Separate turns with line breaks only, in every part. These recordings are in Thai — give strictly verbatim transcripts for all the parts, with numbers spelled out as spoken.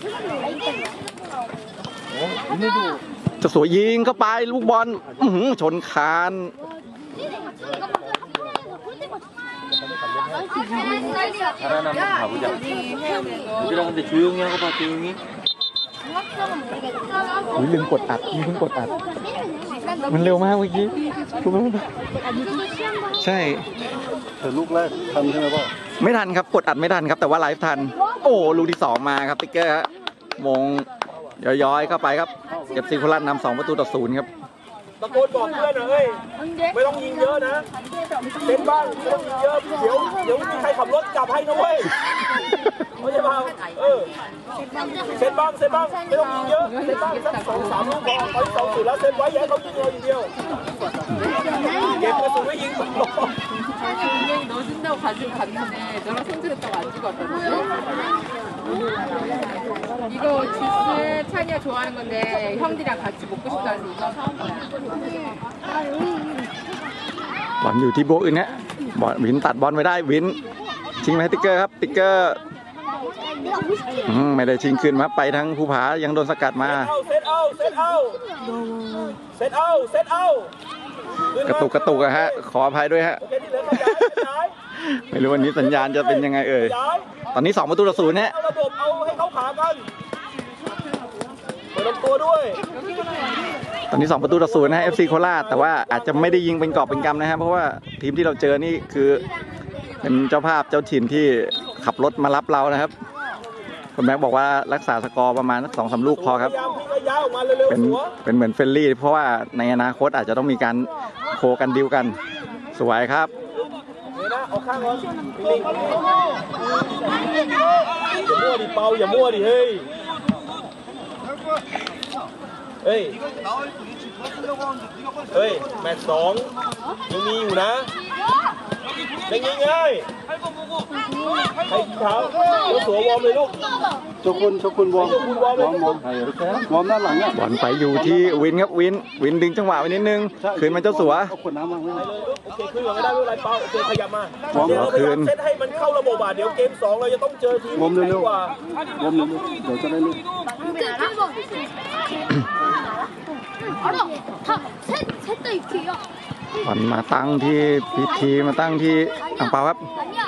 จะสวยยิงเข้าไปลูกบอลชนคาน
잘하나 한번 가보자. 우리랑 근데 조용히 하고 봐, 조용히.
ลืมกดอัดมีเพิ่งกดอัดมันเร็วมากเมื่อกี้รู้ไหมใช่
เธอลูกแรกทันใช่ไหมพ่อ
ไม่ทันครับกดอัดไม่ทันครับแต่ว่าไลฟ์ทันโอ้ลูกที่สองมาครับติ๊กเกอร์ฮะมงย้อยๆเข้าไปครับเอฟซีโคราชนำสองประตูต่อศูนย์ครับ
ตะโกนบอกเพื่อนนะเฮ้ยไม่ต้องยิงเยอะนะเซ็ตบ้างไม่ต้องยิงเยอะเดี๋ยวเดี๋ยวมีใครขับรถจับให้นะเว้ยไม่ใช่ป่าวเออเซ็ตบ้างเซ็ตบ้างไม่ต้องยิงเยอะเซ็ตบ้างสักสองสามลูกพอตอนที่สองสุดแล้วเซ็ตไว้อย่าให้เขายิงเราอย่างเดียวเก็บกระสุนไว้ยิง
분명히 넣어준다고 가지고 갔는데 너랑 손들었다고 안 찍었거든요. 이거 주스 찬이가 좋아하는 건데 형들이랑 같이 먹고 싶다 해서 이거 사온 거야.
บอลอยู่ที่โบอื่นนะบอลวินตัดบอลไว้ได้วินชิงไหมติ๊กเกอร์ครับติ๊กเกอร์ไม่ได้ชิงคืนมาไปทั้งภูผายังโดนสกัดมา
เซตเอาเซตเอาเซตเอาเซตเอา
กระตุกกระตุกอะฮะขออภัยด้วยฮะไม่รู้วันนี้สัญญาณจะเป็นยังไงเอ่ยตอนนี้สองประตูต่อศูนย์เนี่ย
ระบบเอาให้เขาขากันเปิดลำตัวด้วย
ตอนนี้สองประตูต่อศูนย์นะ เอฟ ซี โคราชแต่ว่าอาจจะไม่ได้ยิงเป็นกอบเป็นกำนะฮะเพราะว่าทีมที่เราเจอนี่คือเป็นเจ้าภาพเจ้าถิ่นที่ขับรถมารับเรานะครับคุณแม็กบอกว่ารักษาสกอร์ประมาณสองสามลูกพอครับเป็นเป็นเหมือนเฟรนลี่เพราะว่าในอนาคตอาจจะต้องมีการโคกันดิวกันสวยครับ
อย่ามั่วดิเปาอย่ามั่วดิเฮ้ยเฮ้ยเฮ้ยแมตช์สองยังมีอยู่นะเป็นง่ายๆใครเท้าตัวสัววอร์มเลยลูก
โชคุณโชคุณวอร์มวอร์มวอร์มวอร์มด้านหลังเนี่ย
บอลไปอยู่ที่วินครับวินวินดึงจังหวะไว้นิดนึงคืนมันเจ้าสัว
เอาขวดน้ำมาเลย
โอเคคืนก่อนก็ได้ไม่เป็นไรเปาโอเคขยับมาเดี๋ยวเราพยายามเซตให้มันเข้าระบบอ่ะเดี๋ยวเกมสองเราจะต้องเจอทีมที่แข็งกว่าว
อร์มเร็วๆเดี๋ยวจะได้ลูก
บอลมาตั้งที่พีทีมาตั้งที่อ่างเปาครับ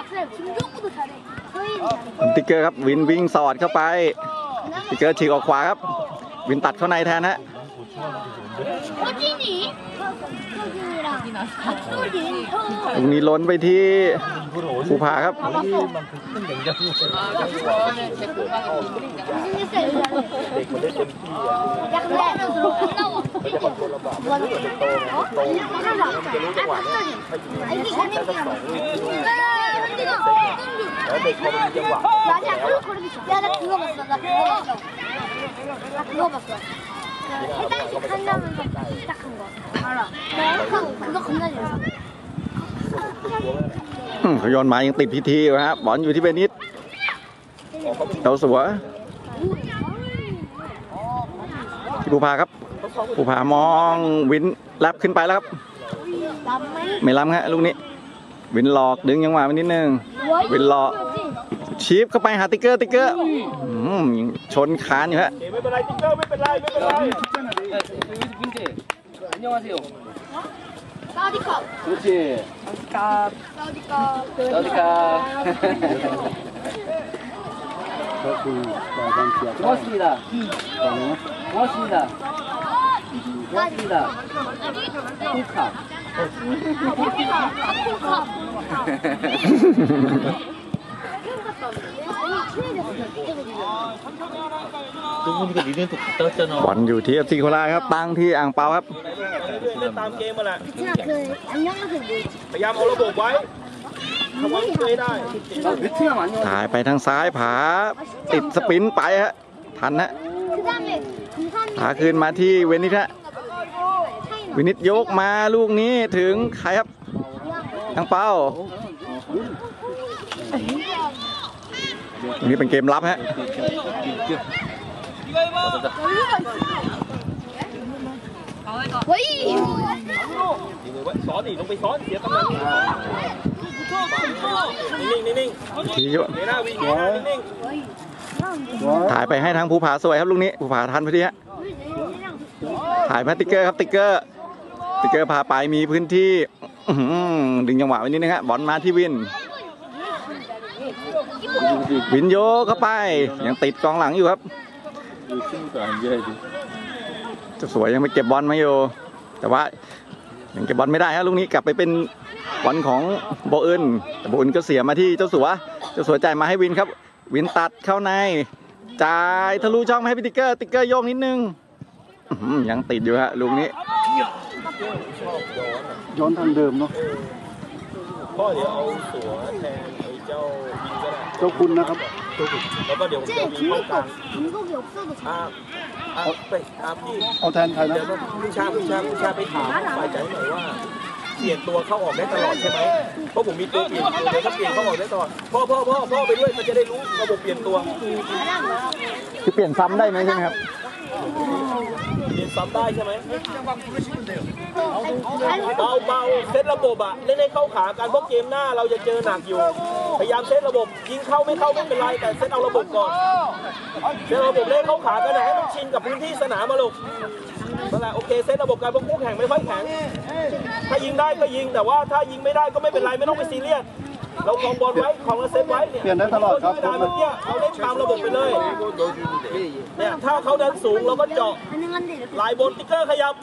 ติ๊กเกอร์ครับวินวิ่งสอดเข้าไปติ๊กเกอร์ฉีกออกขวาครับวินตัดเข้าในแทนฮะตรงนี้ล้นไปที่ภูผาครับ
แล้วเด็กเขามีจังหวะ
เขาย้อนมายังติดพิธีอยู่ครับบอลอยู่ที่เบนิสเตาสัวที่ภูผาครับภูผามองวินรับขึ้นไปแล้วครับไม่ล้ำฮะลูกนี้วินหลอกดึงยังหวะไปนิดนึงวินหลอกชีฟเข้าไปหาติ๊กเกอร์ติ๊กเกอร์ชนคานอยู่ฮะ
ไม่เป็นไรติ๊กเกอร์ไม่เป็นไรไม่เป็นไร
그렇지.
사우디컵.
사우디컵. 고맙습니다. 고맙습니다. 고맙습니다. 콩카.
บอลอยู่ที่เอฟซีโคราชครับตั้งที่อ่างเปาครับ
ตามเกมมาแหละพยายามเอาระบบไว้ทำให้ช่วยได้
ถ่ายไปทางซ้ายผาติดสปินไปฮะทันฮะผาคืนมาที่เวนิสฮะเวนิสยกมาลูกนี้ถึงใครครับอ่างเปานี่เป็นเกมลับฮะ
ซ้อนดิลงไปซ้อนเสียตำแหน่งนิ่งๆนิ่ง
ทีเยอะ
ๆเดี๋ยวหน้าวิ่งเดี๋ยวหน้านิ่ง
ถ่ายไปให้ทางภูผาสวยครับลูกนี้ภูผาทันพอดีฮะถ่ายมาติ๊กเกอร์ครับติ๊กเกอร์ติ๊กเกอร์พาไปมีพื้นที่อื้อหือดึงจังหวะไว้นิดนึงฮะบอลมาที่วิน วินโยเข้าไปยังติดกองหลังอยู่ครับ
이 친구도 앉아야지.
เจะสวยยังไม่เก็บบอลมาอยู่แต่ว่ายังเก็บบอลไม่ได้ฮะลูกนี้กลับไปเป็นบอลของโบอึนแต่โบอึนก็เสียมาที่เจ้าสัวเจ้าสัวจ่ายมาให้วินครับ วินตัดเข้าในจ่ายทะลุช่องมาให้พิติกเกอร์ติ๊กเกอร์โยกนิดนึงอื้อหือยังติดอยู่ฮะลูกนี้
ย้อนทางเดิมเนาะ
ๆพ่อเดี๋ยวเอาสัวแทนไอ้เจ้าวินก็ได้
เจ้าคุณนะครับ
แล้วก็เดี๋ยวผมจะมีเข้ากลาง
중국이 없어도
อ่าอ่าไปอ่าพี่
เอาแทนใครนะ
เดี๋ยวพี่ชาพี่ชาพี่ชาไปถามฝ่ายใจหน่อยว่าเปลี่ยนตัวเข้าออกได้ตลอดใช่ไหมเพราะผมมีตัวเปลี่ยนตัวเดียวก็เปลี่ยนเข้าออกได้ตลอดพ่อพ่อพ่อพ่อไปด้วยมันจะได้รู้ระบบเปลี่ยนตัว
คือเปลี่ยนซ้ำได้ไหมใช่ไหมครับ
เปลี่ยนซ้ำได้ใช่ไหมเบาเบาเซตระบบอะเล่นให้เข้าขากันเพราะเกมหน้าเราจะเจอหนักอยู่พยายามเซตระบบยิงเข้าไม่เข้าไม่เป็นไรแต่เซตเอาระบบก่อนเซตระบบเล่นเข้าขากันนะให้มันชินกับพื้นที่สนามมาลูกนั่นแหละโอเคเซตระบบการพวกคู่แข่งไม่ค่อยแข็งถ้ายิงได้ก็ยิงแต่ว่าถ้ายิงไม่ได้ก็ไม่เป็นไรไม่ต้องไปซีเรียสเราคลองบอลไว้คลองแล้วเซตไว้เนี่ย
เปลี่ยนได้ตลอดครับ
เวลาเมื่อกี้เราเล่นตามระบบไปเลยเนี่ยถ้าเขาดันสูงเราก็เจาะ
가능한데 이렇게
ลายบนติ๊กเกอร์ขยับ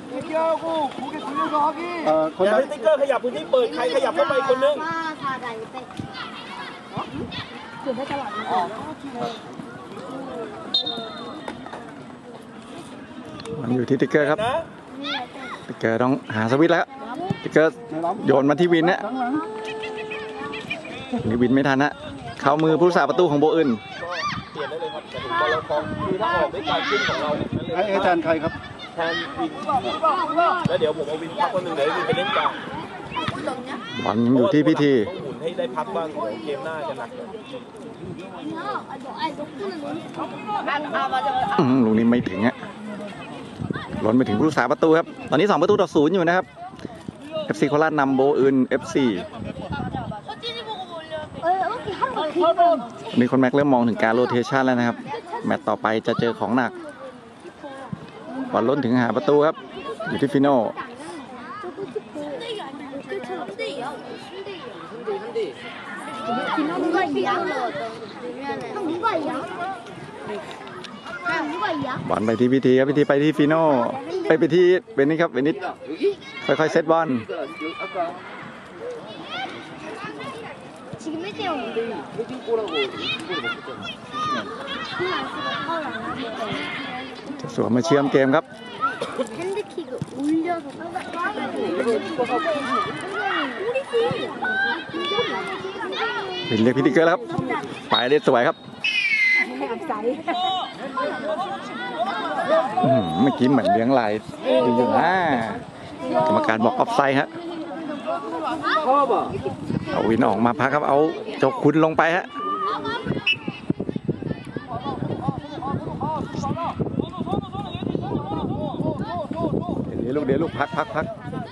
เอ่อคน
อย่า
นั้น
ให้ติ๊กเกอร์ขยับพื้นที่เปิดใครขยับเข้าไปคนนึง
사사다 이때 그게 잘 안 돼.
มันอยู่ที่ติ๊กเกอร์ครับ
นะ
ติ๊กเกอร์ต้องหาสวิตช์แล้วติ๊กเกอร์โยนมาที่วินนะนี่วินไม่ทันนะเข้ามือผู้รักษาประตูของโบอึน
เปลี่ยนได้เลยครับแต่ถึงบอลเราคลองคือถ้าออกด้วยการขึ้นของเราเนี่ยนั่นเลย
ให้ให้แทนใครครับ
แทนวินแล้วเดี๋ยวผมเอาวินพักคนหนึ่งเดี๋ยววินไปเล่นกลาง
บอลยังอยู่ที่พิธี
ต้องหมุนให้ได้พักบ้างเดี๋ยวเกมหน้าจะหนักเลย
อื้อหือลูกนี้ไม่ถึงฮะหล่นไปถึงผู้รักษาประตูครับตอนนี้สองประตูต่อศูนย์อยู่นะครับ เอฟ ซี โคราชนำโบอึน เอฟ ซี มีคนแม็กเริ่มมองถึงการโรเทชันแล้วนะครับ แมตต์ต่อไปจะเจอของหนักบอลล้นถึงหาประตูครับ อยู่ที่ฟิโน่
누가 이야? 형 누가 이야? 형 누가 이야?
บอลไปที่พิธีครับพิธีไปที่ฟิโน่ไปไปที่เบนนิสครับเบนนิสค่อยๆเซตบอล
지금 일 대 영인데
혜진 꼬라고 이거를 먹었잖아.
그냥 안 쓰고 파울 안 하고
จะสวมมาเชื่อมเกมครับ
핸드킥을 올려서 우리
วินเรียกพิธีเกอร์แล้วครับไปได้สวยครับอื้อหือเมื่อกี้เหมือนเลี้ยงลายดีอยู่นะกรรมการบอกออฟไซด์ฮะเอาวินออกมาพักครับเอาเจ้าคุณลงไปฮะเดี๋ยวลูกเดี๋ยวลูกพักพักพัก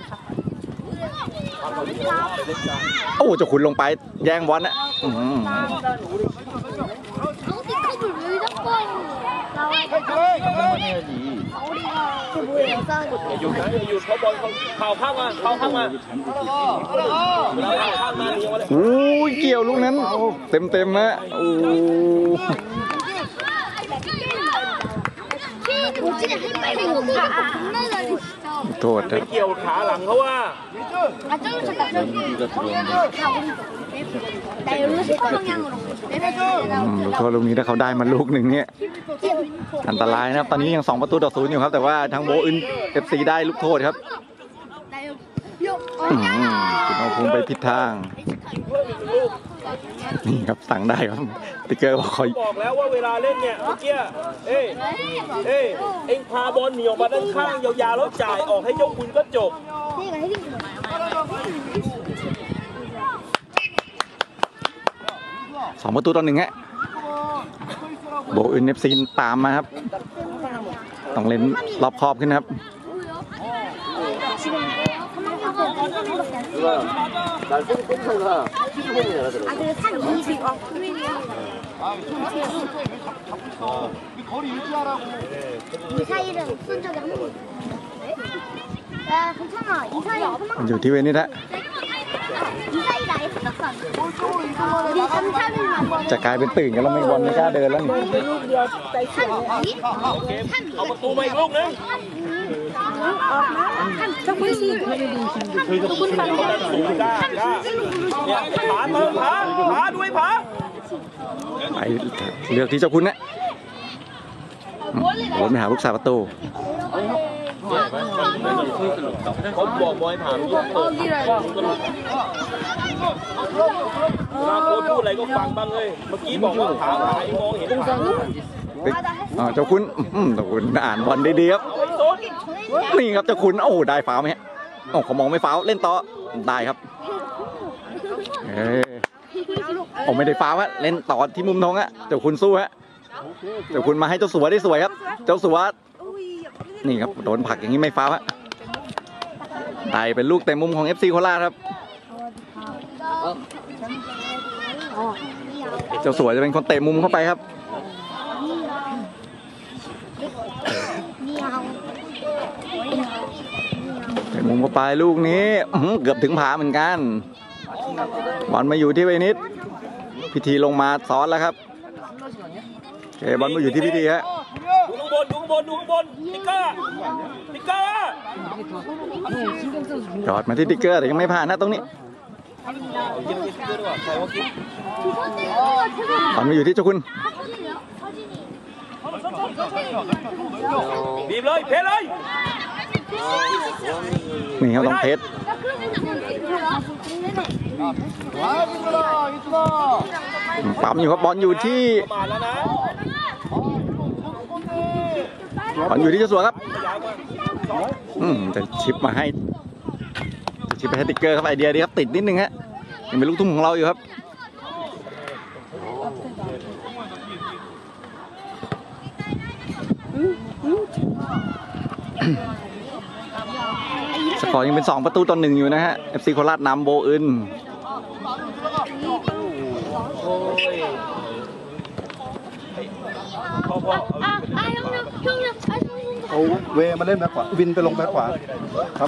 โอ้เจ้าคุณลงไปแย่งบอลนะอื้อหือ
핸드킥을 왜 잡고
한번 해야지.
우리가 그 뭐예요?
อย่าหยุดนะอย่าหยุดเพราะบอลเขาเข่าข้างมาเข่าข้างมาเวลาเข่าข้างมาเลี้ยงมาเลย
โอ้ยเกี่ยวลูกนั้นเต็มเต็มๆฮะโอ้
도진이 헷갈리고 겁나 잘해 진짜
โทษครับ
เกี่ยวขาหลังเขาว่า
아 저기 잠깐 저기
네가 들어오는데.
나 여기로 색깔 방향으로
อืมลูกโทษลูกนี้ถ้าเขาได้มาลูกหนึ่งเนี่ยอันตรายนะครับตอนนี้ยังสองประตูต่อศูนย์อยู่ครับแต่ว่าทางโบอึน เอฟ ซี ได้ลูกโทษครับ
나 여기 요
อื้อหือคุณเอาภูมิไปผิดทางนี่ครับสั่งได้ครับติ๊กเกอร์บอกคอย
บอกแล้วว่าเวลาเล่นเนี่ยเมื่อกี้เอ้ยเอ้ยเอ็งพาบอลเหนียวมาด้านข้างยาวๆแล้วจ่ายออกให้เจ้าคุณก็จบ
내가 헤딩
สองประตูต่อหนึ่งฮะโบอึน เอฟ ซี ตามมาครับต้องเล่นรอบคอบขึ้นนะครับ
지금 삼 학년 때
날 뽕뽕차가 피부공이 잘하더라고.
아, 그래, 산 이십. 어, 미사일은 쏜 적이 한 번도 없어. 야, 괜찮아. 이사일 한
มันอยู่ที่เวนิสฮะ
미사일 아예 생각도 안 해. 우리 삼사일만
จะกลายเป็นตื่นกันแล้วไม่บอลไม่กล้าเดินแล้วนี่
삼, 이?
เอาประตูมาอีกลูกนึง
조금씩
สูงกล้ากล้าเนี่ยผาเติมผาผาด้วยผา
ไปเลือกที่เจ้าคุณนะอืมโดนไปหาลูกสาวประตู
เขาบอกบอยผาเยอะเปิดเวลาโค้ชพูดอะไรก็ฟังบ้างเลยเมื่อกี้บอกว่าผาผายังมองเห็นผา
เฮ้ยอ่าเจ้าคุณอืมเจ้าคุณอ่านบอลดีๆครับ นี่ครับเจ้าคุณโอ้ได้ฟาวล์ไหมฮะโอ้เขามองไม่ฟาวล์เล่นต่อได้ครับเอ้ยโอ้ไม่ได้ฟาวล์ฮะเล่นต่อที่มุมทองฮะเจ้าคุณสู้ฮะเจ้าคุณมาให้เจ้าสัวได้สวยครับ เจ้าสัวนี่ครับโดนผลักอย่างนี้ไม่ฟาวล์ฮะได้เป็นลูกเตะมุมของ เอฟ ซี โคราชครับ เจ้าสัวจะเป็นคนเตะมุมเข้าไปครับ เตะมุมเข้าไปลูกนี้อื้อหือเกือบถึงผาเหมือนกันบอลมาอยู่ที่เวนิสพิธีลงมาซ้อนแล้วครับโอเคบอลมาอยู่ที่พิธีฮะ
ดูข้างบนดูข้างบนดูข้างบนติ๊กเกอร์ติ๊กเกอร์
จอดมาที่ติ๊กเกอร์แต่ยังไม่ผ่านนะตรงนี้บอลมาอยู่ที่เจ้าคุณ
บีบเลยเพชรเลย
นี่ครับต้องเพชรปั๊มอยู่ครับบอลอยู่ที่
มาแล้วนะ
บอลอยู่ที่เจ้าสัวครับอืมจะชิปมาให้จะชิปไปให้ติ๊กเกอร์ครับไอเดียดีครับติดนิดนึงฮะยังเป็นลูกทุ่งของเราอยู่ครับสกอร์ยังเป็นสองประตูต่อหนึ่งอยู่นะฮะ เอฟ ซี โคราชนำโบอึน
พอพอ
아, 아, 형님, 형님, 아, 형님.
เอาเวมาเล่นแบ็คขวาวินไปลงแบ็คขวาครับ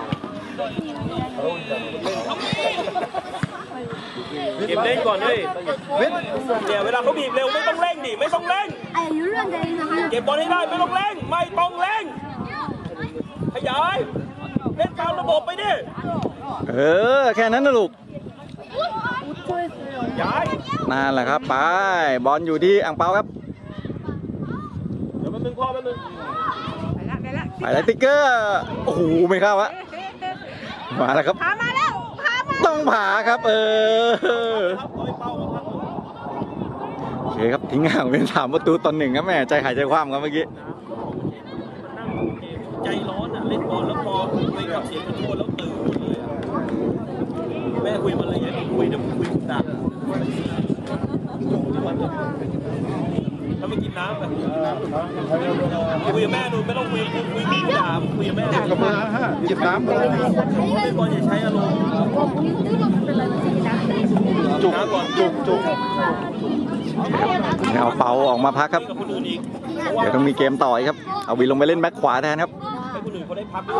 เก็บเล่นก่อนเลยเนี่ยเวลาเขาบีบเร็วไม่ต้องเร่งดิไม่ต้องเร่ง
아, 율란자에서 하나.
เก็บบอลให้ได้ไม่ต้องเร่งไม่ต้องเร่งขยายเล่นตามระบบไปดิ
เออแค่นั้นนะลูก
ขยาย
นั่นแหละครับไปบอลอยู่ที่อ่างเปาครับ
เดี๋ยวแป๊บนึงพ่อแป๊บนึง
ไปเลยติ๊กเกอร์โอ้โหไม่เข้าฮะมาแล้วครับ
다 말아 다 말아
ต้องผ่าครับเออ
ครับร้อยเป้าครับ
โอเคครับทิ้งห่างเป็นสามประตูต่อหนึ่งครับแม่ใจหายใจคว่ำครับเมื่อกี้
ใจร้อนอ่ะเล่นบอลแล้วพอคุยกับเสียงขอโทษแล้วตื่นหมดเลยอ่ะแม่คุยมาเลยอย่าคุยเดี๋ยวคุยดักถ้าไม่กินน้ำแบบคุยกับแม่ดูไม่ต้องคุยคุยคุยด่าคุยกับแม่
กับมือฮะหยิบน้ำก่อน
เล่นบอลอย่าใช้อารมณ์
จุกจุกจุก
เอาเปาออกมาพักครับ
กับคนอื่นอีก
เดี๋ยวต้องมีเกมต่ออีกครับเอาวินลงไปเล่นแบ็คขวาแทนครับ
ให้คนอื่นเขาได้พักด้วย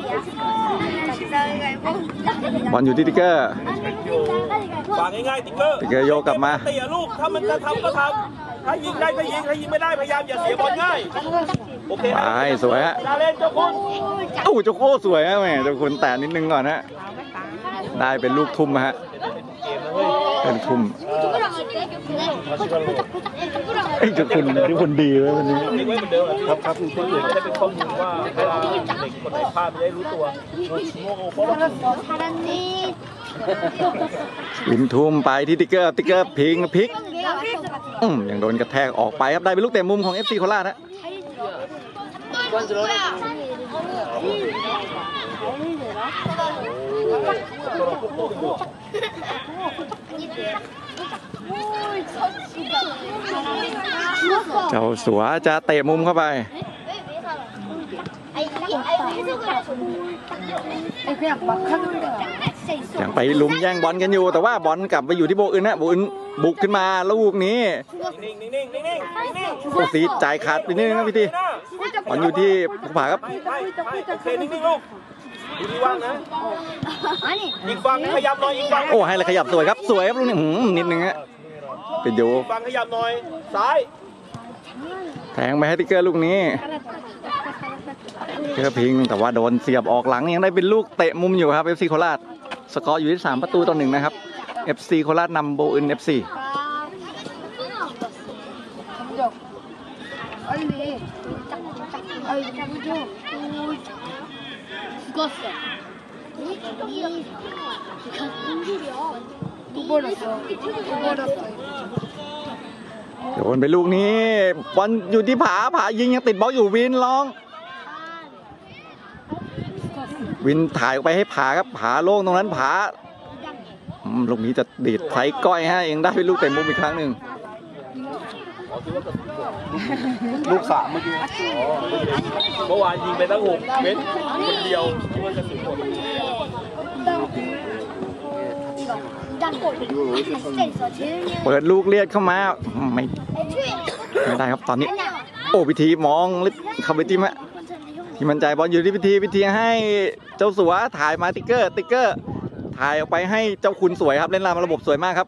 บอลอยู่ที่ติ๊กเกอร์
ฝากง่ายๆติ๊กเกอร์
ติ๊กเกอร์โยกกลับมา
เตะลูกถ้ามันจะทำก็ทำถ้ายิงได้ก็ยิงถ้ายิงไม่ได้พยายามอย่าเสียบอลง่ายโอเค
ไปสวยฮะ
ดาเล่นเจ้าคุณ
โอ้เจ้าโคสวยฮะแม่เจ้าคุณแต่นิดนึงก่อนฮะได้เป็นลูกทุ่มฮะเป็นทุ่มไอ้เจ้าคุณที่คนดีเลยวันนี้
เด็กไว้เหมือนเดิมครับครับคนอื่นจะเป็นข้อมูลว่าเวลาเด็กคนไหนพลาดไม่ได้รู้ตัว
잘했니?
วินทุ่มไปที่ติ๊กเกอร์ติ๊กเกอร์พิงพลิกอืมยังโดนกระแทกออกไปครับได้เป็นลูกเตะมุมของ เอฟ ซี โคราชฮะ เจ้าสัวจะเตะมุมเข้าไป
아니, 이게 해석을 해서. 아니, 그냥 막 하는 거야.
ยังไปลุมแย่งบอลกันอยู่แต่ว่าบอลกลับไปอยู่ที่โบอื่นนะโบอื่นบุกขึ้นมาลูกนี้
นิ่งนิ่งนิ่งนิ่งนิ่งนิ่ง
โอ้สีจ่ายขาดไปนิดนึงนะพี่ทีบอลอยู่ที่ภูผาครับ
ไม่ไม่ไม่โอเคนิ่งนิ่งลูกดูดีว่างนะยิงฟังขยับหน่อยยิงฟัง
โอ้ให้เลยขยับสวยครับสวยครับลูกนี้หืมนิดนึงฮะเป็นอยู่
ฟังขยับหน่อยซ้าย
แทงไปให้ติ๊กเกอร์ลูกนี้เพื่อพิงแต่ว่าโดนเสียบออกหลังยังได้เป็นลูกเตะมุมอยู่ครับ เอฟ ซี โคราชสกอร์อยู่ที่สามประตูต่อหนึ่งนะครับ เอฟ ซี โคราชนำโบอึน เอฟ ซี โดนไปลูกนี้บอลอยู่ที่ผาผายิงยังติดบอลอยู่วินร้องวินถ่ายออกไปให้ผาครับผาโล่งตรงนั้นผาอืมลูกนี้จะดีดไถก้อยฮะยังได้เป็นลูกเตะมุมอีกครั้งหนึ่ง
ลูกสามเมื่อกี้
เมื่อวานยิงไปตั้งหกเมตรคนเดียวคิดว่าจะถึงหมด
เปิดลูกเลียดเข้ามาไม่ไม่ได้ครับตอนนี้โอ้พิธีมองลึกเข้าไปจิ้มฮะที่มันใจบอลอยู่ที่พิธีพิธีให้เจ้าสัวถ่ายมาติ๊กเกอร์ติ๊กเกอร์ถ่ายออกไปให้เจ้าคุณสวยครับเล่นรามระบบสวยมากครับ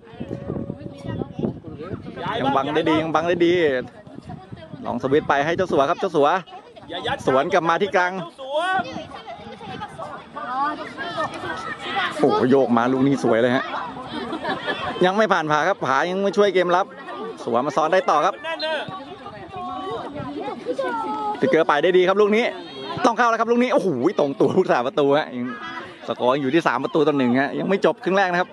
ยังบังได้ดียังบังได้ดีลองสวิตไปให้เจ้าสัวครับเจ้าสัวสวนกลับมาที่กลางโอ้โยกมาลูกนี้สวยเลยฮะยังไม่ผ่านผาครับผายังไม่ช่วยเกมรับสัวมาซ้อนได้ต่อครับติ๊กเกอร์ไปได้ดีครับลูกนี้ต้องเข้าแล้วครับลูกนี้โอ้โหตรงตัวลูกสามประตูฮะยังสกอร์อยู่ที่สามประตูต่อหนึ่งฮะยังไม่จบครึ่งแรกนะครับ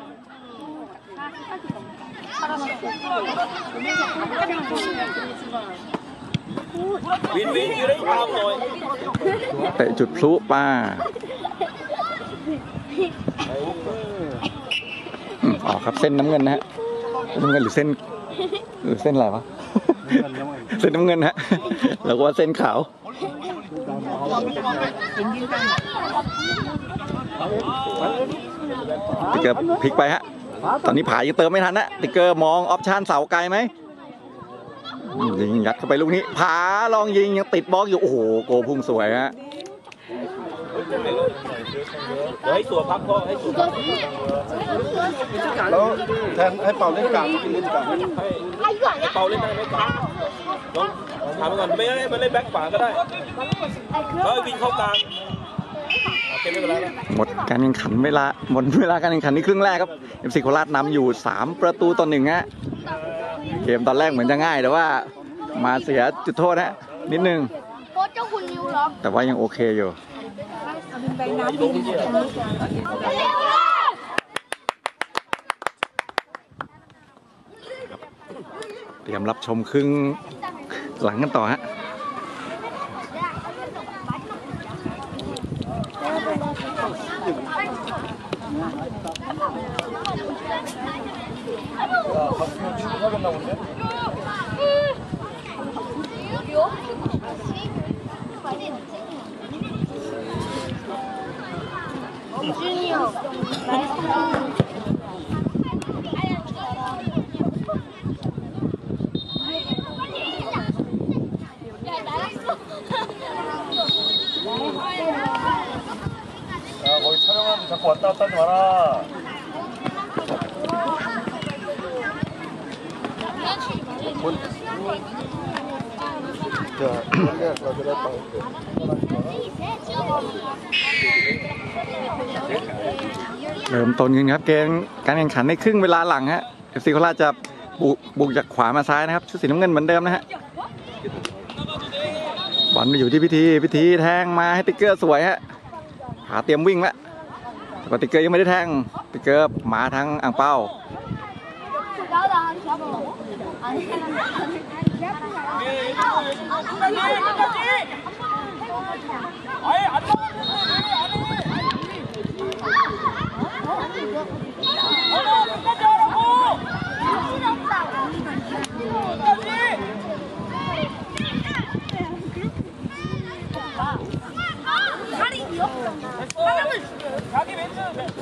วินวินอยู่ได้ตามหน่อย
เตะจุดพลุป้าออกครับเส้นน้ำเงินนะฮะน้ำเงินหรือเส้นหรือเส้นอะไรวะเส้นน้ำเงินฮะแล้วก็เส้นขาวติ๊กเกอร์พลิกไปฮะตอนนี้ผายังเติมไม่ทันนะติ๊กเกอร์มองออปชั่นเสาไกลไหมยิงยัดเข้าไปลูกนี้ผาลองยิงยังติดบล็อกอยู่โอ้โหโกพุ่งสวยฮะ
เดี๋ยวให้สัวพักพ่อให้สัวพัก
แล้วแทนให้เป่าเล่นกลางกินเล่นกลาง
ให้เป่าเล่นได้ไหมครับลองถามก่อนไม่ได้มันเล่นแบ็คขวาก็ได้แล้ววินเข้ากลางโอเคไม่เป็นไรนะ
หมดการแข่งขันเวลาหมดเวลาการแข่งขันในครึ่งแรกครับ เอฟ ซี โคราชนำอยู่สามประตูต่อหนึ่งฮะเกมตอนแรกเหมือนจะง่ายแต่ว่ามาเสียจุดโทษนะนิดนึงแต่ว่ายังโอเคอยู่เตรียมรับชมครึ่งหลังกันต่อฮะ
자꾸 왔다 갔다 하지 마라.
자, 그런데 가져다 ป่า
เริ่มต้นกันครับเกมการแข่งขันในครึ่งเวลาหลังฮะ เอฟ ซี โคราชจะบุกบุกจากขวามาซ้ายนะครับชุดสีน้ำเงินเหมือนเดิมนะฮะบอลมาอยู่ที่พิธีพิธีแทงมาให้ติ๊กเกอร์สวยฮะหาเตรียมวิ่งแล้วแต่ติ๊กเกอร์ยังไม่ได้แทงติ๊กเกอร์มาทั้งอ่างเป้า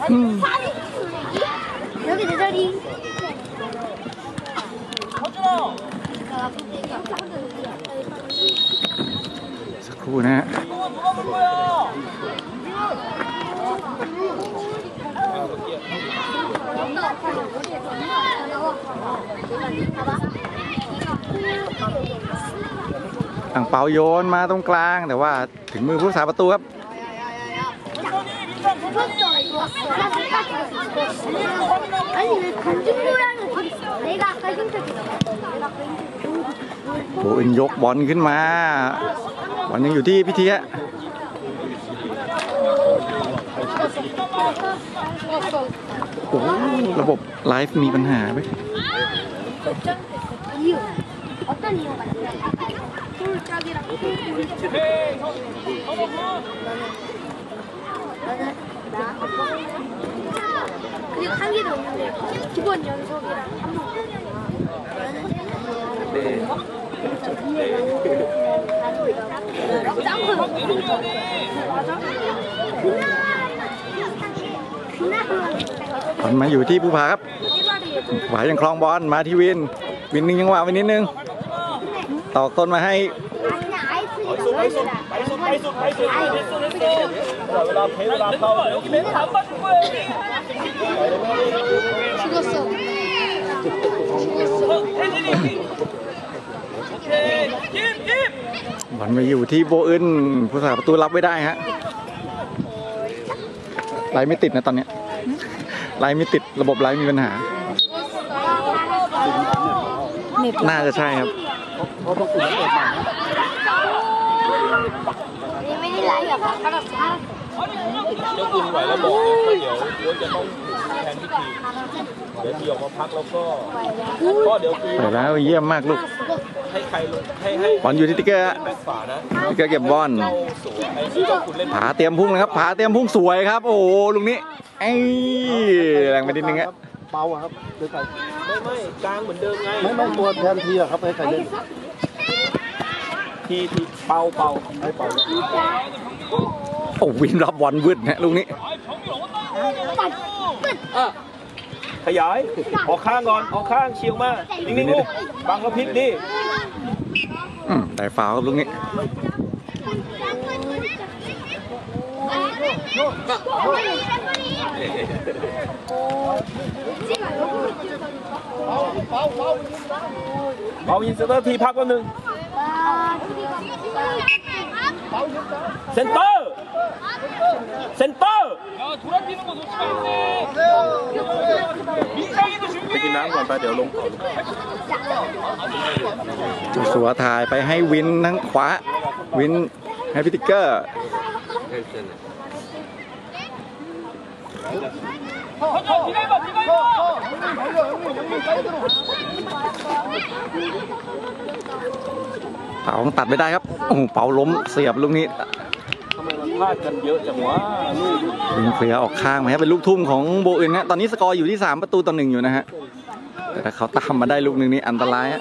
여기 내 자리.
สักครู่นะฮะ อ่างเปาโยนมาตรงกลางแต่ว่าถึงมือผู้รักษาประตูครับ
아니 왜 간주 모양을 내가 아까 흉터기다.
โอ้ยยกบอลขึ้นมาบอลยังอยู่ที่พิธีฮะโอ้ระบบไลฟ์มีปัญหาไหม
이유 어떤 이유가 있어요? 쫄짝이랑 나는 나 그리고 한 개도 없는데 두번 연속이랑 한번 짱구 맞아?
บอลมาอยู่ที่ภูผาครับผายังคลองบอลมาที่วินวินนึงยังหวะไปนิดนึงตอกต้นมาให้
ไปสุดไปสุดไปสุดไปสุดไปสุดไปสุดเวลาเพลเวลาเข้าเดี๋ยวเล่นถามบ้านกูเลย
죽었어. 죽었어.
บอลมาอยู่ที่โบอึนผู้สาประตูรับไม่ได้ฮะไลน์ไม่ติดนะตอนเนี้ยไลน์ไม่ติดระบบไลน์มีปัญหาน่าจะใช่ครับ
ไม่ได้ไลฟ์หรอกครับ
เจ้าคุณไหวแล้วบอกนะเดี๋ยวเดี๋ยวจะต้องแทนพิธีเดี๋ยวทีออกมาพักแล้วก็ก็เดี๋ยวที
ไปแล้วเยี่ยมมากลูก
ให้ใครลงให้ให้
บอลอยู่ที่ติ๊กเกอร์
แบ็คฝานะ
ติ๊กเกอร์เก็บบอล
เจ้าสัวไอ้เจ้าคุณเล่น
ผาเตรียมพุ่งนะครับผาเตรียมพุ่งสวยครับโอ้โหลุงนี้ไอ้แรงไปนิดนึงฮะ
เปาอะครับหรือใคร
ไม่ไม่กลางเหมือนเดิมไง
ไม่ไม่ตัวแทนทีอะครับให้ใครเล่น
ทีทีเป่าเป่า
ให้เปา
โอ้วินรับบอลวืดนะลุงนี้
ขยายออกข้างก่อนออกข้างเชียงมานิ่งๆลูกบังกระพริบดิ
อืมได้ฟาวล์ครับลุงนี้
เอาอินเซนเตอร์ทีพักวันหนึ่งเซนเตอร์เซนเตอร์ไปกินน้ำก่อนไปเดี๋ยวลงเขา
จุสัวถ่ายไปให้วินทั้งขวาวินให้พิติกเกอร์เป๋าตัดไม่ได้ครับโอ้โหเป๋าล้มเสียบลูกนี้
ทำไมมันพลาดกันเยอะจังวะลูก
วินเคลียร์ออกข้างมาครับเป็นลูกทุ่มของโบอื่นนะตอนนี้สกอร์อยู่ที่สามประตูต่อหนึ่งอยู่นะฮะแต่ถ้าเขาตามมาได้ลูกหนึ่งนี่อันตรายฮะ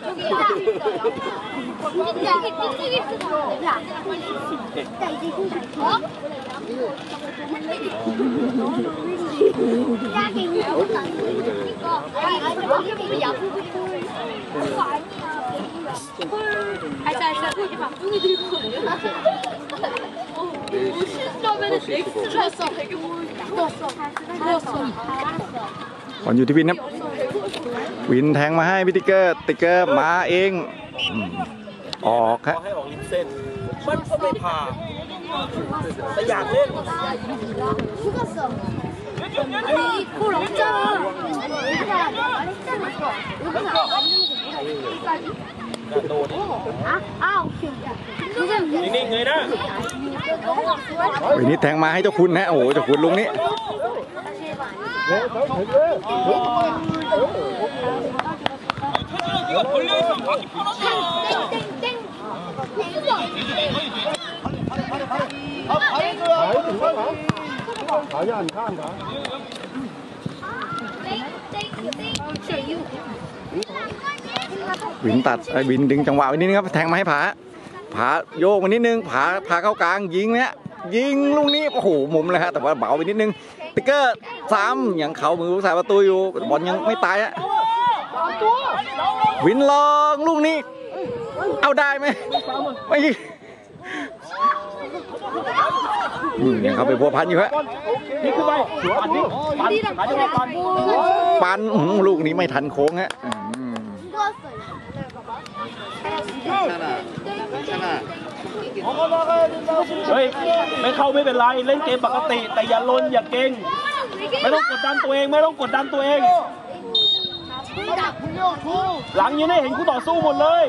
ก่อนอยู่ที่วินครับวินแทงมาให้พิติกเกอร์ติ๊กเกอร์มาเองออกครับ
ให้ออกริมเส้นมันก็ไม่ผ่าแต่อยากเล่น
죽었어. 아니 골 없잖아. 여기가 말했잖아. 여기서 안 되는 거 뭐야? 여기까지?
โดน
아, 아, 오케이, 오케이.
นิ่งๆเลยนะ
วินนี้แทงมาให้เจ้าคุณนะโอ้โหเจ้าคุณลุงนี้
ขาย่านข้างขา
วินตัดไอ้วินดึงจังหวะไว้นิดนึงครับแทงมาให้ผาผาโยกมานิดนึงผาผาเข้ากลางยิงเนี่ยยิงลูกนี้โอ้โหมุมเลยฮะแต่ว่าเบาไปนิดนึงติ๊กเกอร์ซ้ำยังเขามือผู้สาประตูอยู่บอลยังไม่ตายฮะวินลองลูกนี้เอาได้ไหมไม่ยังเขาไปพัวพันอยู่ฮะ
นี่คือไปปันนี่ปันปันจะปัน
ปันลูกนี้ไม่ทันโค้งฮะ
เฮ้ยไม่เข้าไม่เป็นไรเล่นเกมปกติแต่อย่าลนอย่าเก่งไม่ต้องกดดันตัวเองไม่ต้องกดดันตัวเองหลังยังได้เห็นคู่ต่อสู้หมดเลย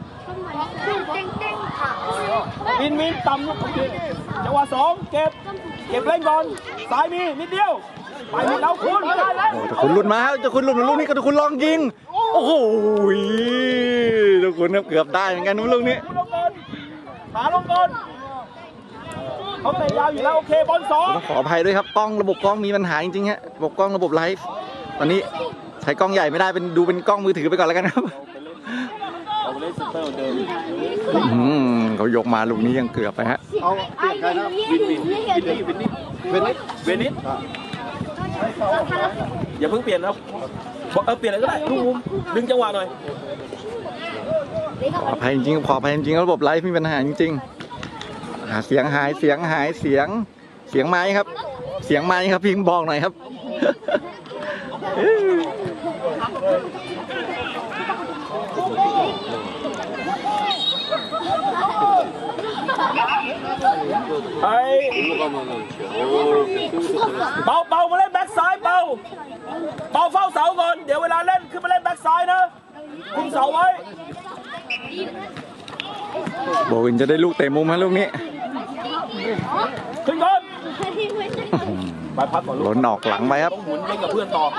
วินวินต่ำโอเคจังหวะสองเก็บเก็บเล่นก่อนซ้ายมีนิดเดียวไปหมดแล้วคุณได้แล้ว
จะคุณหลุดมาจะคุณหลุดมาลูกนี้ก็จะคุณลองยิงโอ้โหทุกคนเกือบได้เหมือนกันลูกนี้
ขาลงก่อนเขาเตะยาวอยู่แล้วโอเคบอลสอง
ขออภัยด้วยครับกล้องระบบกล้องมีปัญหาจริงๆฮะระบบกล้องระบบไลฟ์ตอนนี้ใช้กล้องใหญ่ไม่ได้เป็นดูเป็นกล้องมือถือไปก่อนแล้วกันครับเขายกมาลูกนี้ยังเกือบไปฮะ
เอาเปลี่ยนใครนะวินวินวินนิดวินนิดวินนิด
เวนิสอย่าเพิ่งเปลี่ยนครับเออเปลี่ยนอะไรก็ได้ลูกมุมดึงจังหวะหน่อย
ขออภัยจริงๆขออภัยจริงๆระบบไลฟ์มีปัญหาจริงๆหาเสียงหายเสียงหายเสียงเสียงไม้ครับเสียงไม้ครับพิมพ์บอกหน่อยครับ
ไอ้เบาเบามาเล่นแบ็คซ้ายเบาเบาเฝ้าเสาก่อนเดี๋ยวเวลาเล่นขึ้นมาเล่นแบ็คซ้ายนะคุมเสาไว้
โบวินจะได้ลูกเตะมุมฮะลูกนี้
ขึ้นก่อนไปพักก่อน
ล้นออกหลังไปครับ
ต้องหมุนเล่นกับเพื่อนต่อ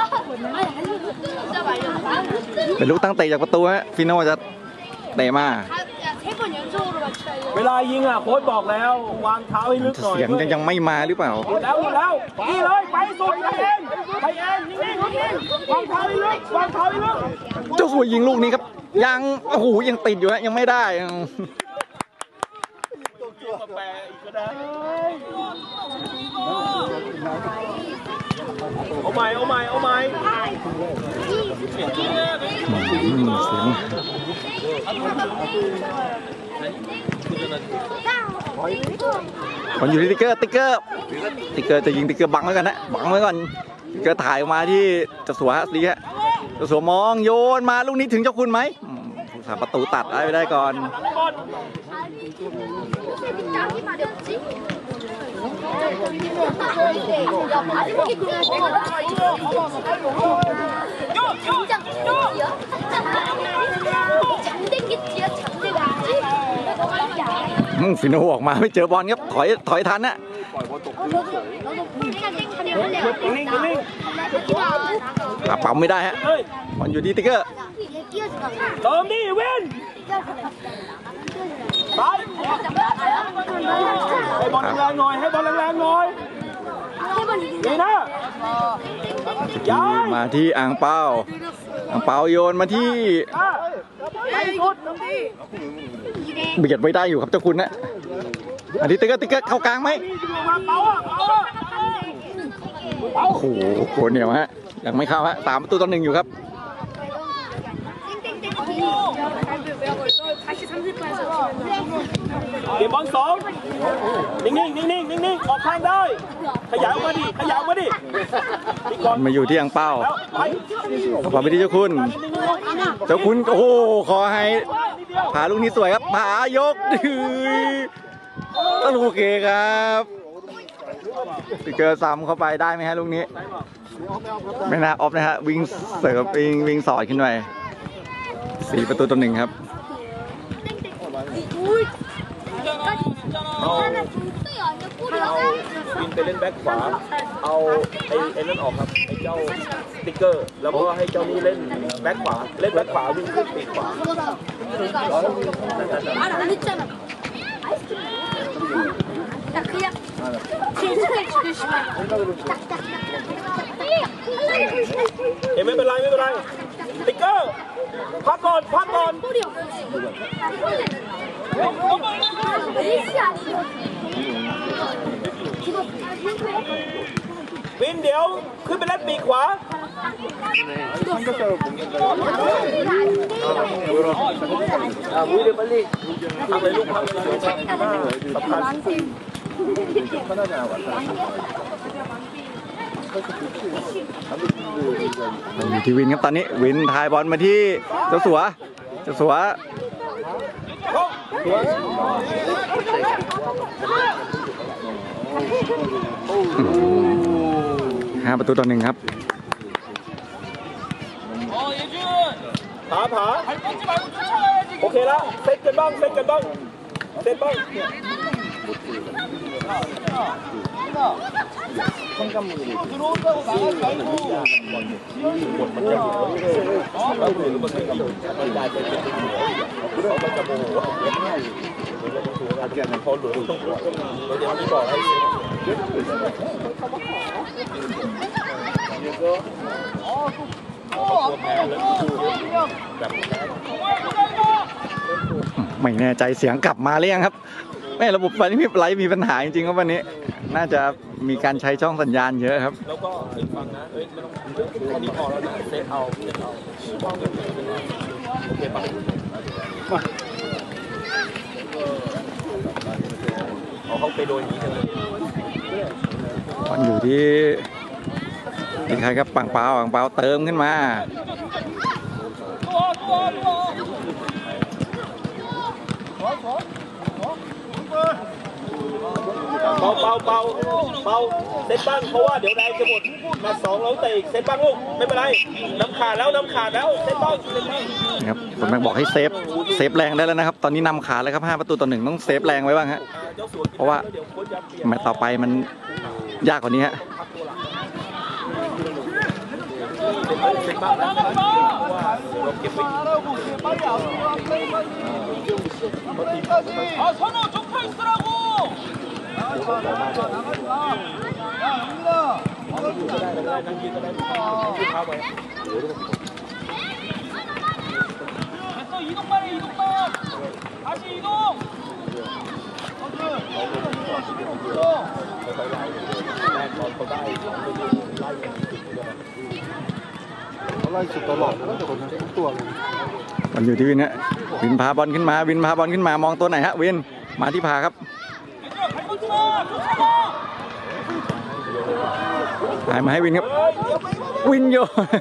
เป็นลูกตั้งเตะจากประตูฮะฟิโน่จะเตะมา
เวลายิงอ่ะโค้ชบอกแล้ววางเท้าให้ลึกหน่อย
เสียงยังไม่มาหรือเปล่า
หมดแล้วหมดแล้วนี่เลยไปสุดไปเองไปเองนิ่งๆวางเท้าให้ลึกวางเท้าให้ลึก
เจ้าสวยยิงลูกนี้ครับยังโอ้โหยังติดอยู่ฮะยังไม่ได้
แปลอีกก็ได้เอาใหม่เอาใหม่เอาใหม่
เสียงมันอยู่ที่ติ๊กเกอร์ติ๊กเกอร์ติ๊กเกอร์จะยิงติ๊กเกอร์บังไว้ก่อนนะบังไว้ก่อนติ๊กเกอร์ถ่ายออกมาที่จะสวยฮะดีฮะจะสวยมองโยนมาลูกนี้ถึงเจ้าคุณไหมสามประตูตัดได้ไปได้ก่อนฟิโน่ออกมาไม่เจอบอลครับถอยถอยทันนะปั๊มไม่ได้ฮะบอลอยู่ที่ติ๊กเกอร์
เติมดิเว้นไปให้บอลแรงๆหน่อยให้บอลแรงๆหน่อยดีนะย้าย
มาที่อ่างเปาอ่างเปาโยนมาที่เบียดไว้ได้อยู่ครับเจ้าคุณนะอันนี้ติ๊กเกอร์ติ๊กเกอร์เข้ากลางไหมโอ้โหโคตรเหนียวฮะยังไม่เข้าฮะสามประตูต่อหนึ่งอยู่ครับ
เก็บบอลสองนิ่งๆนิ่งๆนิ่งๆออกทางได้ขยับมาดิขยับมาดิ
มาอยู่ที่อ่างเป้าขอไปที่เจ้าคุณเจ้าคุณโอ้โหขอให้ผาลูกนี้สวยครับผายกดื้อโอเคครับติ๊กเกอร์ซ้ำเข้าไปได้ไหมฮะลูกนี้ไม่น่าออฟนะฮะวิ่งเสิร์ฟวิ่งวิ่งสอดขึ้นไปสี่ประตูต่อหนึ่งครับ
เอาวินไปเล่นแบ็คขวาเอาไอ้ไอ้นั่นออกครับไอ้เจ้าสติ๊กเกอร์แล้วก็ให้เจ้านี้เล่นแบ็คขวาเล่นแบ็คขวาวิ่งขึ้นปีกขวาเอ้ไม่เป็นไรไม่เป็นไรสติ๊กเกอร์พักก่อนพักก่อนวินเดี๋ยวขึ้นไปเล่นปีกขวา
아, 오히려 빨리.
ทำเลยลูกทำเลย
สำคัญ편하지 않아 왔다.
อยู่ที่วินครับตอนนี้วินทายบอลมาที่เจ้าสัวเจ้าสัวห้าประตูต่อหนึ่งครับ
ผาผาโอเคแล้วเซตกันบ้างเซตกันบ้างเซตบ้าง
ไม่แน่ใจเสียงกลับมาหรือยังครับแม่ระบบไฟนี่มีไลฟ์มีปัญหาจริงๆครับวันนี้น่าจะมีการใช้ช่องสัญญาณเยอะครับ
แล้วก็อีกฟังนะเอ้ยไม่ต้องแค่นี้พอแล้วนะเซตเอาเซตเอาโอเคป่ะเอาเขาไปโดนอย่างนี้กันเลย
บอลอยู่ที่ที่ใครครับปังเปาปังเปาเติมขึ้นมา
เบาเบาเบาเบาเซตบ้างเพราะว่าเดี๋ยวแดงจะหมดมาสองแล้วเตะอีกเซตบ้างลูกไม่เป็นไรน้ำขาดแล้วน้ำขาดแล้วเซตบ้างเซตบ้าง
นะครับผมแม่งบอกให้เซฟเซฟแรงได้แล้วนะครับ ตอนนี้นำขาดแล้วครับห้าประตูต่อหนึ่งต้องเซฟแรงไว้บ้างฮะเพราะว่าแมตช์ต่อไปมันยากกว่านี้ฮะ
เซตบ้างนะเราเก็บไว้
아 선호 좁혀 있으라고. 됐어 이동만해 이동만. 다시 이동.
온라인ตลอดแล้วแต่คนนั้นทุกตัวเลย
บอลอยู่ที่วินฮะวินพาบอลขึ้นมาวินพาบอลขึ้นมามองตัวไหนฮะวินมาที่พาครับหายมาให้วินครับวินโย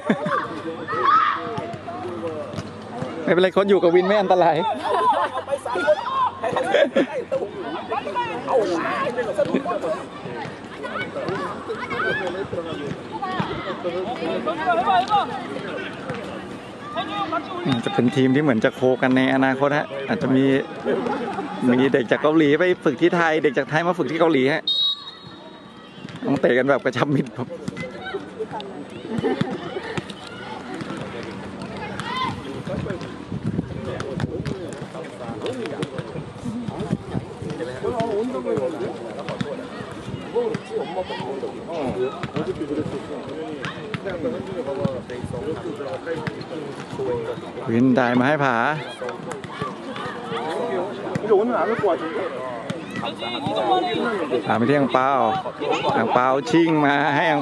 ไม่เป็นไรคนอยู่กับวินไม่อันตราย
ไปสายคนเอาสนุกมาก
จะเป็นทีมที่เหมือนจะโคกันในอนาคตฮะอาจจะมีมีเด็กจากเกาหลีไปฝึกที่ไทยเด็กจากไทยมาฝึกที่เกาหลีฮะต้องเตะกันแบบกระชับมิตรครับวินได้มาให้ผา
이거 오늘 안 올 것 같은데?
ผาไปที่อังเปาอังเปาชิงมาให้อัง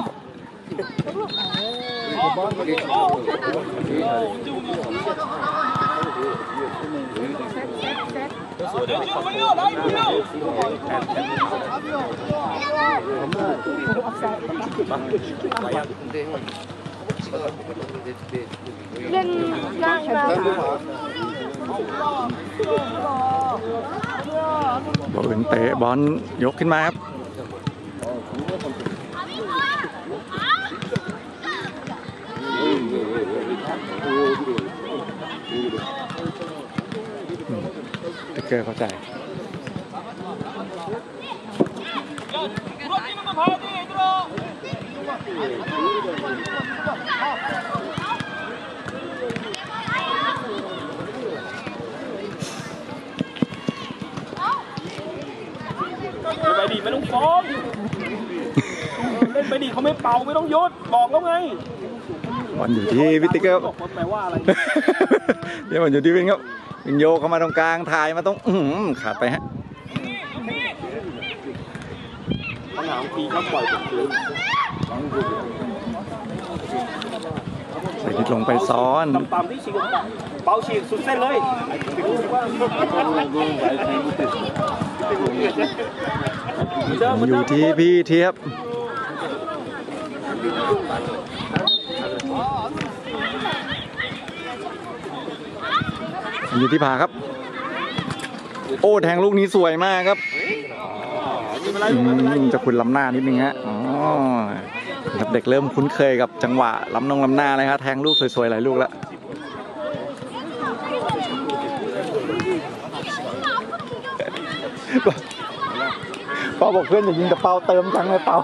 เล่นง่ายมาก
บอลเตะบอลยกขึ้นมาครับเกิดเข้าใจ
부러지는 거 봐야 돼 얘들아.
ไปดิไม่ต้องฟ้องเล่นไปดิเขาไม่เป่าไม่ต้องยศบอกแล้วไง
บอลอยู่ที่วิติเกอร์
บอกแปลว่าอะไร
เดี๋ยวบอลอยู่ที่วินครับวินโยเข้ามาตรงกลางถ่ายมาตรงอื้อหือขาดไปฮะ
ปัญหาทีเขาปล่อยผมคืน
ใส่นิดลงไปซ้อน
ต่ำๆที่ฉีกเป่าฉีกสุดเส้นเลย
อยู่ที่พี่เทียบอยู่ที่ผาครับโอ้แทงลูกนี้สวยมากครับเจะคุณล้ำหน้านิดนึงฮะอ๋อครับเด็กเริ่มคุ้นเคยกับจังหวะล้ำนงล้ำหน้าเลยครับแทงลูกสวยๆหลายลูกแล้วเปาบอกเพื่อนอย่ายิงกับเปาเติมจังเลยเปา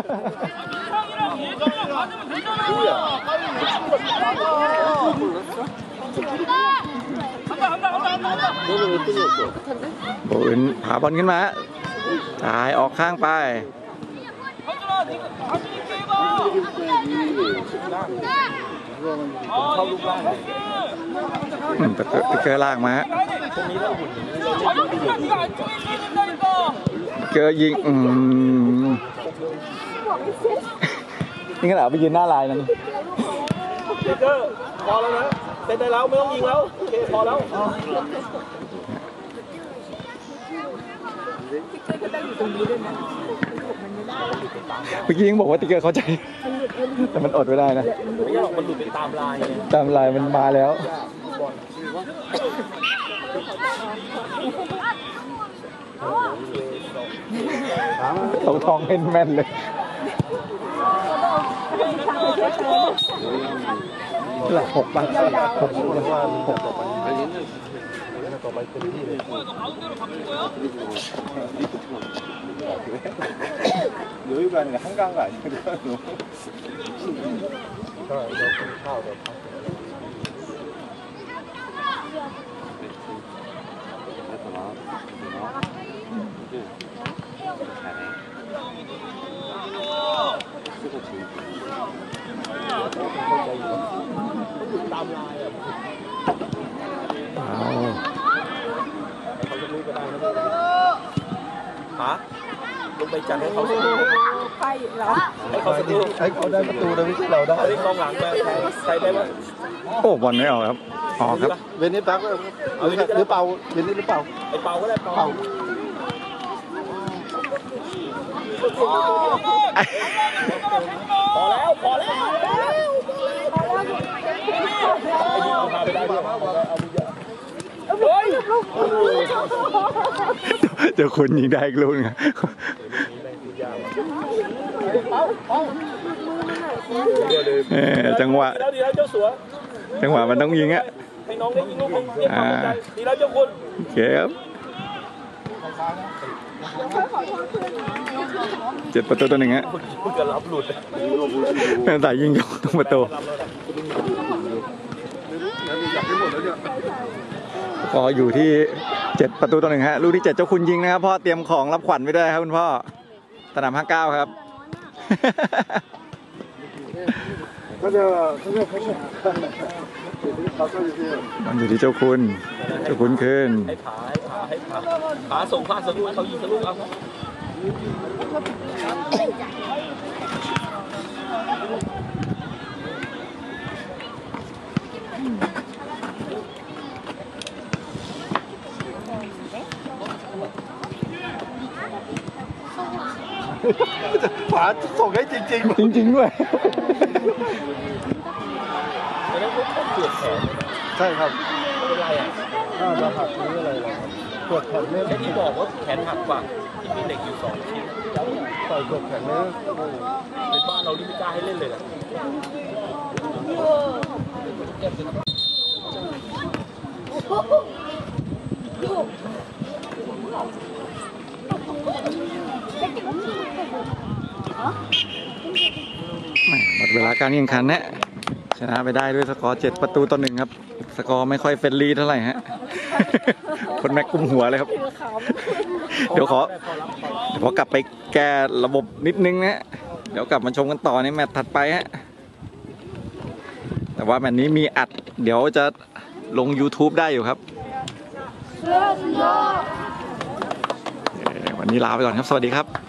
โอ้ยผาบอลขึ้นมาจ่ายออกข้างไปแต่เกอร์ลากมาเกอร์ยิงอืมนี่ขนาดไปยืนหน้าลายนั่น
เกอร์พอแล้วนะเซ็นได้แล้วไม่ต้องยิงแล้วโอเคพอแล้ว
เมื่อกี้ยังบอกว่าติ๊กเกอร์เข้าใจแต่มันอดไม่ได้นะ
ไม่ใช่หรอกมันหลุดไปตามลาย
ตามลายมันมาแล้วเขาทองเห็นแม่นเลยหลักหกป่ะหกว่าหกต่อไปต่อไปเต็มที่เลย여유가 한가한가 아니야?
hả lúc bây giờ hay không
phải là
hay không sẽ
hayเขาได้ประตูโดยไม่ใช่เราได้
đi con lặngใส่ได้ไหม
โอ้บอลไม่ออกครับออกครับ
เวนิสปักหรือเปล่าเวนิสหรือเปล่า
ไอเป่าก็ได้เป่าพอแล้วพอแล้วไอ้นี่พาไปได้ด้วยเฮ้ย
เดี๋ยวคุณยิงได้อีกลูกนึงจังหวะจังหวะมันต้องยิงอ่ะ
ให้น้องได้ยิงลูกของเรียกความใจดีแล้วเจ้าคุณ
โอเคครับเจ็ดประตูตัวหนึ่งฮะ
เพิ่งจะรับหลุด
เป็นสายยิงยกตรงประตูก็อยู่ที่เจ็ดประตูต่อหนึ่งฮะลูกที่เจ็ดเจ้าคุณยิงนะครับพ่อเตรียมของรับขวัญไว้ด้วยครับคุณพ่อสนามห้าเก้าครับ
ก็จะ
มันอยู่ที่เจ้าคุณเจ้าคุณคืน
ให้ผาให้ผาให้ผาผาส่งพลาดสลูกเขายิงสลูกเอา
ฝาส่งให้จริงจริง
จริงๆด้วย
แล้วเขาปวดแขน
ใช่ครับ
เป็นไรอ่ะ
น่าจะหักหรืออะไรปวดแขนเนี่ย
ที่บอกว่าแขนหักกว่าที่มีเหล็กอยู่สองชิ้น
ต่อยปวดแขนเนี่ย
ในบ้านเราที่ไม่กล้าให้เล่นเลยนะ
หมดเวลาการแข่งขันนะชนะไปได้ด้วยสกอร์เจ็ดประตูต่อหนึ่งครับสกอร์ไม่ค่อยเฟรนลี่เท่าไหร่ฮะคนแม็กกุมหัวเลยครับเดี๋ยวขอเดี๋ยวพอกลับไปแก้ระบบนิดนึงนะเดี๋ยวกลับมาชมกันต่อในแมตช์ถัดไปฮะแต่ว่าแมตช์นี้มีอัดเดี๋ยวจะลง YouTube ได้อยู่ครับวันนี้ลาไปก่อนครับสวัสดีครับ